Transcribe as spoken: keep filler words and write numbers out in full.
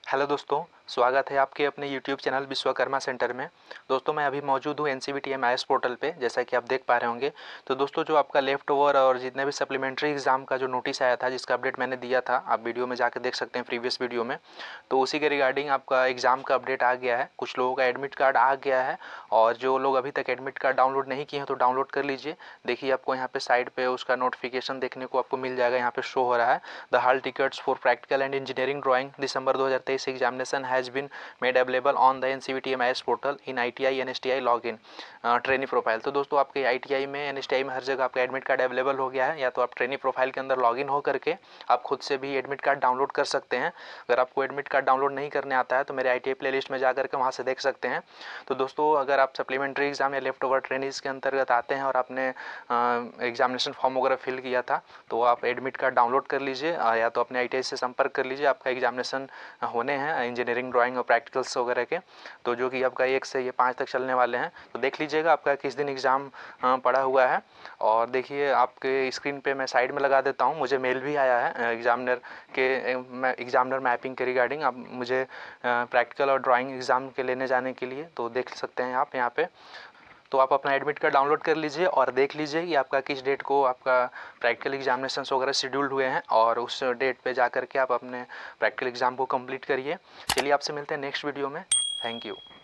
Hello दोस्तों, स्वागत है आपके अपने यूट्यूब चैनल विश्वकर्मा सेंटर में। दोस्तों मैं अभी मौजूद हूँ N C V T M I S portal पे, जैसा कि आप देख पा रहे होंगे। तो दोस्तों जो आपका लेफ़्ट ओवर और जितने भी सप्लीमेंट्री एग्ज़ाम का जो नोटिस आया था, जिसका अपडेट मैंने दिया था, आप वीडियो में जाकर देख सकते हैं प्रीवियस वीडियो में। तो उसी के रिगार्डिंग आपका एग्ज़ाम का अपडेट आ गया है। कुछ लोगों का एडमिट कार्ड आ गया है और जो लोग अभी तक एडमिट कार्ड डाउनलोड नहीं किए हैं तो डाउनलोड कर लीजिए। देखिए आपको यहाँ पे साइड पे उसका नोटिफिकेशन देखने को आपको मिल जाएगा। यहाँ पे शो हो रहा है the hall tickets for practical and engineering drawing December दो हज़ार तेईस examination has been made available on the N C V T M I S portal in I T I N S T I log in trainee profile. तो दोस्तों आपके आई T आई में N S T आई में हर जगह आपका admit card available हो गया है। या तो आप ट्रेनी प्रोफाइल के अंदर लॉगिन हो करके आप खुद से भी एडमिट कार्ड डाउनलोड कर सकते हैं। अगर आपको एडमिट कार्ड डाउनलोड नहीं करने आता है तो मेरे I T I playlist में जा करके वहाँ से देख सकते हैं। तो दोस्तों अगर आप सप्लीमेंट्री एग्जाम या लेफ्ट ओवर ट्रेनीज के अंतर्गत आते हैं और आपने एग्जामिनेशन फॉर्म वगैरह फिल किया था तो आप एडमिट कार्ड डाउनलोड कर लीजिए, या तो अपने आई टी आई से संपर्क कर लीजिए। आपका एग्जामिनेशन होने हैं इंजीनियरिंग ड्राइंग और प्रैक्टिकल्स वगैरह के, तो जो कि आपका एक से ये पाँच तक चलने वाले हैं। तो देख लीजिएगा आपका किस दिन एग्ज़ाम पड़ा हुआ है। और देखिए आपके स्क्रीन पे मैं साइड में लगा देता हूँ, मुझे मेल भी आया है एग्जामिनर के एग्जामिनर मैपिंग के रिगार्डिंग। आप मुझे प्रैक्टिकल और ड्राइंग एग्ज़ाम के लेने जाने के लिए, तो देख सकते हैं आप यहाँ पे। तो आप अपना एडमिट कार्ड डाउनलोड कर लीजिए और देख लीजिए कि आपका किस डेट को आपका प्रैक्टिकल एग्जामिनेशंस वगैरह शेड्यूल्ड हुए हैं, और उस डेट पे जा करके आप अपने प्रैक्टिकल एग्ज़ाम को कंप्लीट करिए। चलिए आपसे मिलते हैं नेक्स्ट वीडियो में। Thank you.